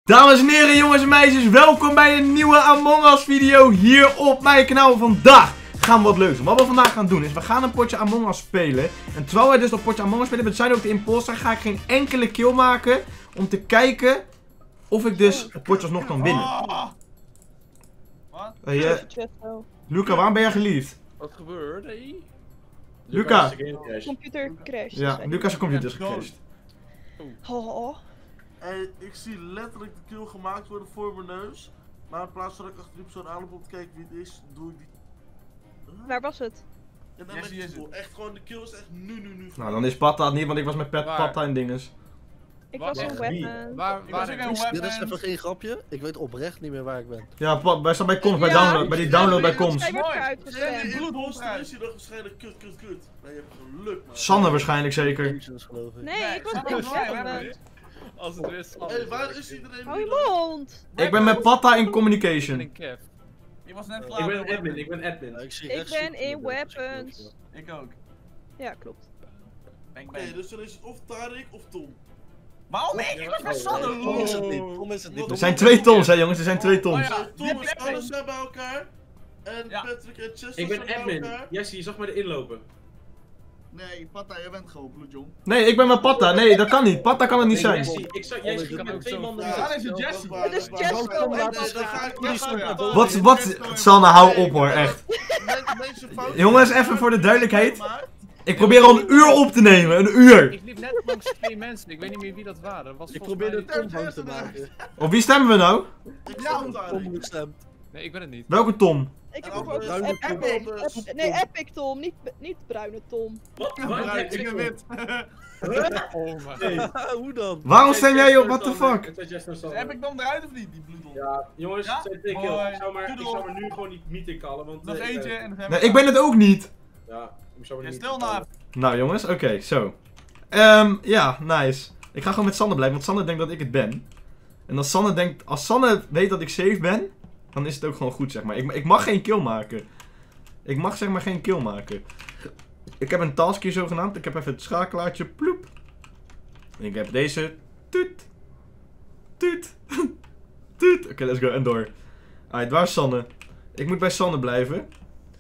Dames en heren, jongens en meisjes, welkom bij een nieuwe Among Us video hier op mijn kanaal. Vandaag gaan we wat leuks doen. Wat we vandaag gaan doen is, we gaan een potje Among Us spelen. En terwijl wij dus dat potje Among Us spelen, we zijn ook de imposter, ga ik geen enkele kill maken. Om te kijken of ik dus het potje alsnog kan winnen. Wat? Luca, waarom ben jij geliefd? Wat gebeurt er? Luca! Computer crash. Ja, Lucas' computer is gecrashed. Oh. Hey, ik zie letterlijk de kill gemaakt worden voor mijn neus. Maar in plaats van dat ik achter die persoon aanloop om te kijken wie het is, doe ik die... Waar was het? En dan echt gewoon, de kill is echt nu. Nou, dan is Patta het niet, want ik was met Patta en dinges. Ik was een weapon. Waar Dit is even geen grapje. Ik weet oprecht niet meer waar ik ben. Ja, wij staan bij Cons, bij download, bij die download bij Cons. Hij werd En uitgestemd. in het poster is hij dan waarschijnlijk kut. Maar je hebt geluk, man. Sanne waarschijnlijk zeker. Jezus, geloof ik. Nee, ik was een weapon. Als het weer slaat. Hey, waar is iedereen? Hou je mond! Ik ben met Patta in communication. Je was net Ik ben admin, ik ben admin. Ja, zie Ik rechts ben zitten, in dat is weapons. Ik ook. Ja, klopt. Oké, dus dan is het of Tarek of Tom. Waarom ik? Ik was met Sanne. Tom is het niet, Tom is het niet. Er zijn 2 tons, hè jongens, er zijn 2 tons. Oh ja. Tom en Sanne zijn bij elkaar. En Ja. Patrick en Chester Ik ben zijn bij admin. elkaar. Jesse, je zag me erin lopen. Nee, Patta, jij bent gewoon bloedjong. Nee, ik ben met Patta. Nee, dat kan niet. Patta kan het niet zijn. Jesse, ik zag Jesse kan met ook 2 zo man vragen. erin. is het Jesse. Het is Chesto en Patta. Wat, Sanne, hou op hoor, echt. Jongens, even voor de duidelijkheid. Ik probeer al een uur op te nemen, een uur. Ik liep net langs 2 mensen, ik weet niet meer wie dat waren. Dat was Ik volgens probeerde mij... Tom bang te maken. Op wie stemmen we nou? Tom gestemd. Nee, ik ben het niet. Welke Tom? Ik heb En ook bruine Epic. Tom. Nee, Epic Tom, niet bruine Tom. Ik ben wit. Oh mijn god. Hoe dan? Waarom stem jij op? What the fuck? Heb ik dan eruit of niet, die bloedel? Ja, jongens, Ja? het zijn 2 kills. Ik zou maar nu gewoon die meeting callen, want... Nog eentje en dan Nee, ik ben het ook niet. Ja, ik zou maar niet... Stil nou. Nou jongens, oké, zo. Ja, nice. Ik ga gewoon met Sanne blijven, want Sanne denkt dat ik het ben. En als Sanne weet dat ik safe ben, dan is het ook gewoon goed, zeg maar. Ik mag geen kill maken. Ik mag zeg maar geen kill maken. Ik heb een task hier zogenaamd. Ik heb even het schakelaartje, ploep. En ik heb deze, toet. Toet. Toet. Oké, let's go, en door. Alright, waar is Sanne? Ik moet bij Sanne blijven.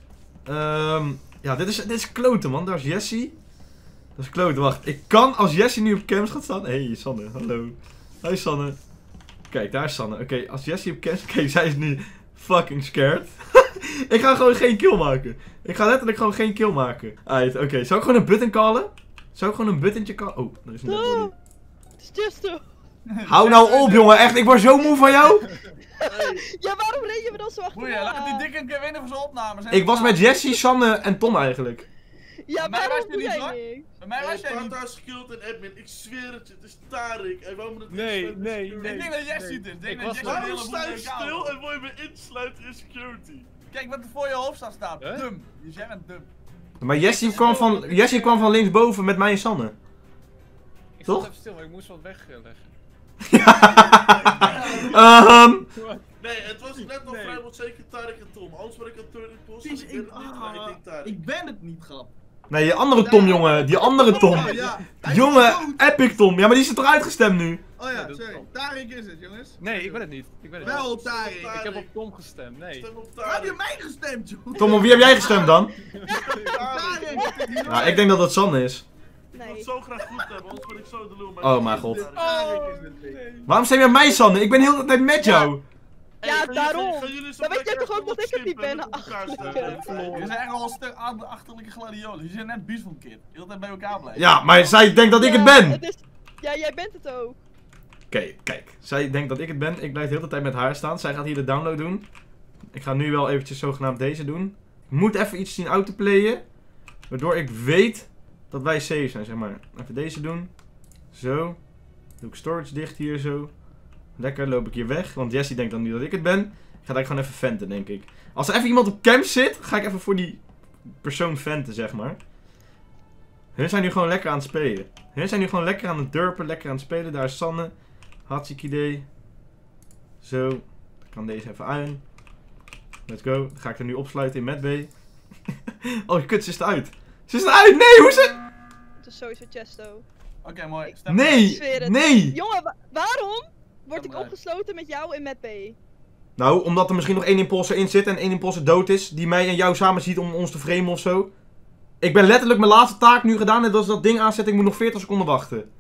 Ja, dit is kloten, man. Daar is Jessie. Dat is kloten. Wacht, ik kan als Jessie nu op cams gaat staan. Hey, Sanne, hallo. Hoi, Sanne. Kijk, daar is Sanne. Oké, als Jessie op cams... Kijk, zij is nu fucking scared. Ik ga gewoon geen kill maken. Ik ga letterlijk gewoon geen kill maken. Alright, oké. Zou ik gewoon een button callen? Zou ik gewoon een buttentje callen? Oh, er is een dead body. Het is Chesto. Hou nou op, jongen. Echt, ik word zo moe van jou. Ja, waarom reed je me dan zo Goeie, laat die achterna? dikke een keer winnen voor zijn opnames. Ik was met Jessie, Sanne en Tom eigenlijk. Ja, Bij mij was waarom je doe niet, jij hoor. niks? Bij mij was jij niet. Patta is skilled en admin. Ik zweer het je, het is Tarek. Hij wou me het Nee, insluiten in nee, security. nee. Ik denk dat Jesse het is. Ik denk Ik dat was Jesse wel- een Waarom hele sta je boel stil kaal. en wil je me insluiten in security? Kijk wat er voor je hoofd staat. Huh? Dum. Dus jij bent dum. Maar Jessie kwam van linksboven met mij en Sanne. Ik Toch? zat even stil, maar ik moest wat wegleggen. Nee, het was net nog vrijwel zeker Tarek en Tom. Anders word ik een third imposter. Ik ben het niet, maar ik denk Tarek. Ik ben het niet, grap. Nee, die andere Tom, jongen. Die andere Tom. Oh ja. Hij is Jongen, dood. Epic Tom. Ja, maar die is er toch uitgestemd nu? Oh ja, dat sorry. klopt. Tarek is het, jongens. Nee, ik ben het niet. Ik ben het niet. Wel Tarek. Ik heb op Tom gestemd, nee. Stem op Waar heb je Tarek. mij gestemd, joh? Tom, op wie heb jij gestemd dan? Tarek. Nou, ik denk dat het Sanne is. Ik wil het Nee. zo graag goed hebben, anders word ik zo de lul. maar Oh, ik mijn denk god. Tarek. Tarek is het ding. Waarom stem je op mij, Sanne? Ik ben heel de tijd met jou. Hey, Ja, gaan jullie- daarom. gaan jullie zo Dan weet jij lekker toch ook dat ik het niet skippen en ben, op elkaar achterlijke. stemmen? Jullie zijn echt al een stuk achterlijke gladiolen. Jullie zijn net bies van kid. De hele tijd bij elkaar blijven. Ja, maar zij denkt dat ik het Ja, ben. Ja, jij bent het ook. Oké, kijk. Zij denkt dat ik het ben. Ik blijf de hele tijd met haar staan. Zij gaat hier de download doen. Ik ga nu wel eventjes zogenaamd deze doen. Ik moet even iets zien autoplayen. Waardoor ik weet dat wij safe zijn, zeg maar. Even deze doen. Zo. Doe ik storage dicht hier zo. Lekker, loop ik hier weg. Want Jessie denkt dan niet dat ik het ben. Ik ga daar gewoon even venten, denk ik. Als er even iemand op camp zit, ga ik even voor die persoon venten, zeg maar. Hun zijn nu gewoon lekker aan het spelen. Hun zijn nu gewoon lekker aan het durpen, lekker aan het spelen. Daar is Sanne. Hartstikke idee. Zo. Ik kan deze even aan. Let's go. Dan ga ik er nu opsluiten in Medbay. Oh, kut, ze is eruit. Ze is eruit! Nee, hoe is het? Het is sowieso Chesto. Oké, mooi. Stem Ik Nee! zweer het. Nee! Jongen, waarom? word ik opgesloten met jou en met B. Nou, omdat er misschien nog 1 imposter in zit en 1 imposter dood is, die mij en jou samen ziet om ons te framen of zo. Ik ben letterlijk mijn laatste taak nu gedaan en dat is dat ding aanzetten, ik moet nog 40 seconden wachten.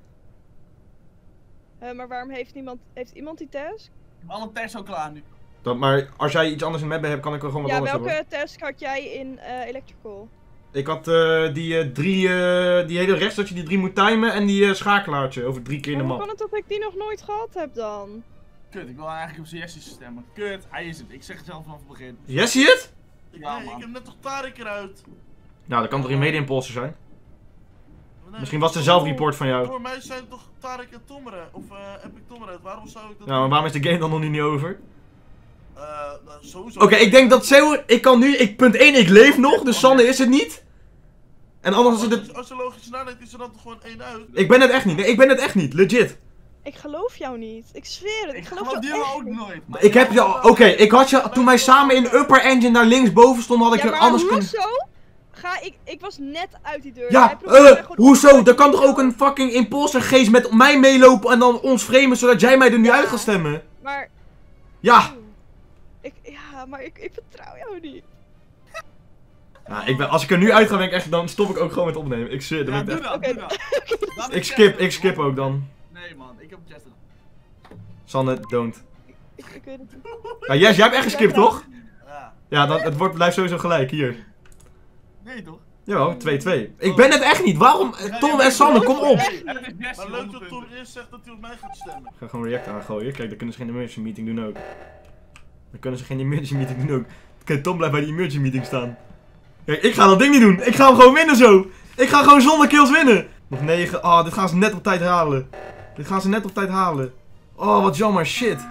Maar waarom heeft iemand die task? Alle tests al klaar nu. Maar als jij iets anders in map hebt, kan ik er gewoon wat Ja, anders hebben. welke task had jij in Electrical? Ik had die hele rechts dat je die 3 moet timen en die schakelaartje over 3 keer in de Hoe map. kan het dat ik die nog nooit gehad heb dan? Kut, ik wil eigenlijk op zijn Jessie stemmen. Kut, hij is het. Ik zeg het zelf vanaf het begin. Yes, zie je het? Ja, Nee, man. ik heb net toch Tarek eruit. Nou, dat kan toch geen mede-imposter zijn? Nee, Misschien was het een zelfreport van jou. Voor mij zijn toch Tarek en Tom eruit. Of heb ik Tom eruit? Waarom zou ik dat Nou, maar waarom is de game dan nog niet over? nou, sowieso. Oké, ik denk dat Zeeuw, ik kan nu, punt 1, ik leef nog, dus Sanne is het niet. En anders is het... Als je logisch nadenkt, is er dan toch gewoon 1 uit? Ik ben het echt niet, nee, ik ben het echt niet, legit. Ik geloof jou niet. Ik zweer het. Ik geloof geloof die jou ook echt niet. nooit. Ik heb je al, oké, ik had je, toen wij samen in Upper Engine daar linksboven stonden, had ik Ja, je maar anders kunnen... hoezo? Ik was net uit die deur. Ja, Jij probeerde mij gewoon hoezo? op Er kan toch ook een fucking imposter geest met mij meelopen en dan ons framen, zodat jij mij er nu Ja. uit gaat stemmen? Maar, Ja. maar ik vertrouw jou niet. Nou, als ik er nu uit ga, dan stop ik ook gewoon met opnemen. Ik zweer, dat Ja, ben ik doe echt... dat, doe dat. Laat Ik skip ook dan. Nee man, ik heb Chester. Sanne, don't. Ik weet het niet. Ja, Yes, jij hebt echt geskipt, toch? Ja. Ja, het blijft sowieso gelijk, hier. Nee toch? Jawel, 2-2. Ik ben het echt niet, waarom? Tom en Sanne, kom op! Het is Jessie, Maar leuk 100 dat Tom punten. eerst zegt dat hij op mij gaat stemmen. Ik ga gewoon react aangooien. Kijk, dan kunnen ze geen emergency meeting doen ook. Dan kunnen ze geen emergency meeting doen ook. Kijk, Tom blijft bij die emergency meeting staan. Kijk, ik ga dat ding niet doen. Ik ga hem gewoon winnen zo. Ik ga gewoon zonder kills winnen. Nog 9. Oh, dit gaan ze net op tijd halen. Dit gaan ze net op tijd halen. Oh, wat jammer. Shit.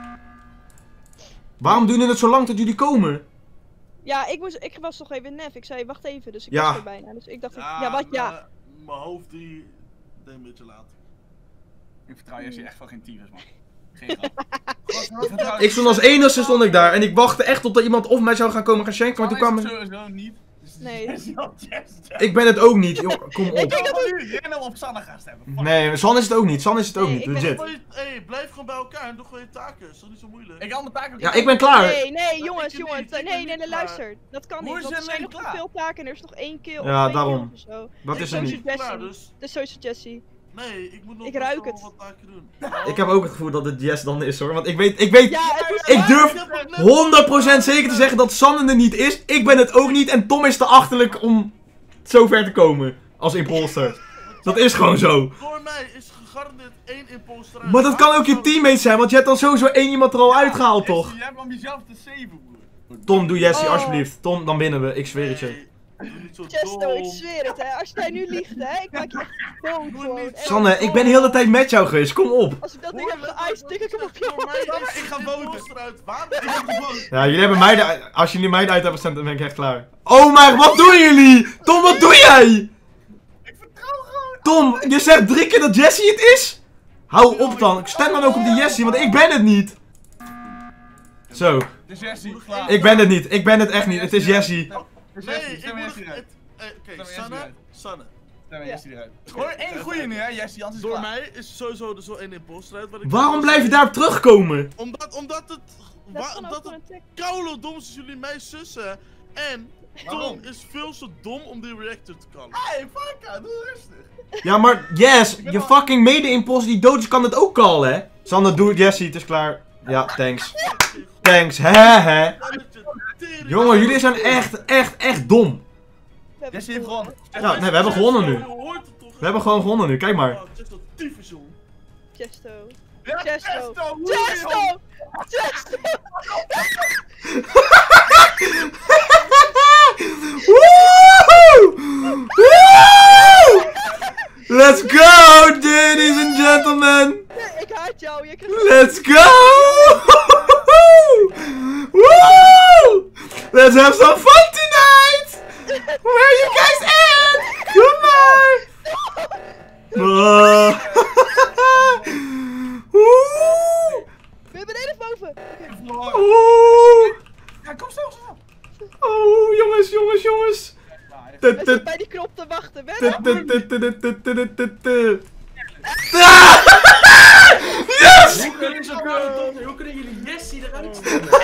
Waarom doen jullie het zo lang tot jullie komen? Ja, ik was toch even nef. Ik zei, wacht even. Dus ik Ja. was er bijna. Dus ik dacht, ja, wat ja. Mijn hoofd die deed een beetje laat. Ik vertrouw Jessie echt van geen tyfus man. Geen grap. Ik stond als enigste stond ik daar. En ik wachtte echt tot er iemand of mij zou gaan komen gaan schenken. Maar toen kwam... Sowieso niet. Dus Nee. Jessie had Ik ben het ook niet. Joh, kom op. Ik ga nu random op Sanne gaan stemmen. Fuck. Nee, San is het ook niet. San is het ook Nee, niet. ik ben Legit. Hey, blijf gewoon bij elkaar en doe gewoon je taken. Is toch niet zo moeilijk? Ik had mijn taken. Ja, ik ben klaar. Nee, jongens. ik ben Nee, niet luister. Dat kan Hoe niet. is Want er het zijn niet nog klaar? veel taken en er is nog 1 kill. Ja, of 2 daarom. kills of zo. Dat Ik is er ben niet. niet klaar, dus. Dus zo is het Jessie. Nee, ik moet nog Ik best ruik wel het. wat taken doen. Ik heb ook het gevoel dat het Yes dan is hoor. Want ik weet Ja, het is ik durf 100% zeker te zeggen dat Sanne er niet is. Ik ben het ook niet en Tom is te achterlijk om zo ver te komen als imposter. Dat is gewoon zo. Door mij is gegarandeerd 1 imposter uit. Maar dat kan ook je teammate zijn, want je hebt dan sowieso 1 iemand er al uitgehaald toch? Jessie, jij hebt om jezelf te saven, broer. Tom, doe Jessie Oh. alsjeblieft. Tom, dan winnen we. Ik zweer het je. Nee, doe niet zo Chesto, ik dom. zweer het hè. Als jij nu liegt hè, ik maak je echt dood gewoon. Echt. Sanne, ik ben heel de tijd met jou geweest. Kom op. Als ik dat ding heb geiced, tik ik hem op Door jou. mij is Ik ga geen voten. imposter uit. Waarom? Ik heb gewonnen. Ja, jullie hebben mij als jullie mij eruit hebben gestemd, dan ben ik echt klaar. Oh maar wat doen jullie? Tom, wat doe jij? Ik vertrouw gewoon. Tom, je zegt 3 keer dat Jessie het is? Hou op dan. Stem dan ook op die Jessie, want ik ben het niet. Zo, Dus Jessie, klaar. ik ben het niet. Ik ben het echt niet. Het is Jessie. Dus Nee, Jessie, ik stem moet Jessie eruit. Oké, Jessie Sanne. eruit. Sanne. Stem Ja. Jessie eruit. Gooi één goeie nu hè, Jessie, anders is Door het klaar. mij is sowieso er zo 1 imposter uit. wat ik Waarom net blijf je zei. daarop terugkomen? Omdat het... Dat kan ook Dat voor het een tech. koulo dom is als jullie mij sussen. En Waarom? Tom is veel te dom om die reactor te kallen. Hey, fuck out, doe rustig. Ja, maar Yes, je fucking mede-imposter die dood is kan het ook callen, hè? Sander, doe het, Jessie. Het is klaar. Ja, thanks. Thanks, hè. Jongen, jullie zijn echt dom. We hebben Jessie heeft gewonnen. Ja, nee, we hebben gewonnen nu. Je hoort het toch? We hebben gewoon gewonnen nu, kijk maar. Oh, het is dat tyfus, joh. Chesto. Ja, Chesto. woe, Chesto! Chesto! Woo! Woo! Let's go, ladies and gentlemen! Nee, ik haat jou. Je krijgt... Let's go! Woo! Let's have some fun tonight! Where are you guys at? Goodbye! Oh. Woe! Ben je beneden of boven? Oké. Oh. Ja, kom snel, snel. Oh, jongens. We zitten bij die knop te wachten. Ben je? Yes! Hoe kunnen jullie Jessie eruit stemmen?